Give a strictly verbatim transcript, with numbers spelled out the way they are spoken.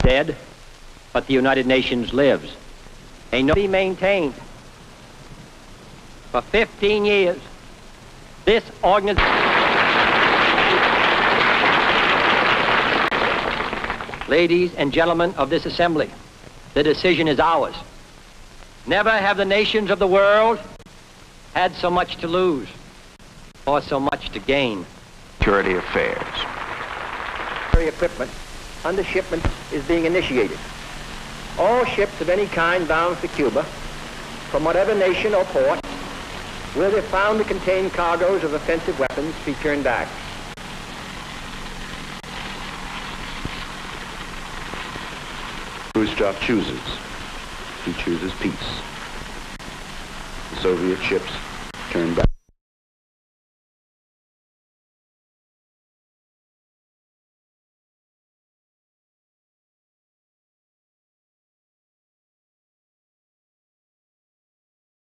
dead, but the United Nations lives. Ain't nobody maintained. For fifteen years, this organization... Ladies and gentlemen of this assembly, the decision is ours. Never have the nations of the world had so much to lose or so much to gain. Security affairs. Equipment under shipment is being initiated. All ships of any kind bound for Cuba, from whatever nation or port, where they're found to contain cargoes of offensive weapons, be turned back. Khrushchev chooses. He chooses peace. The Soviet ships turn back.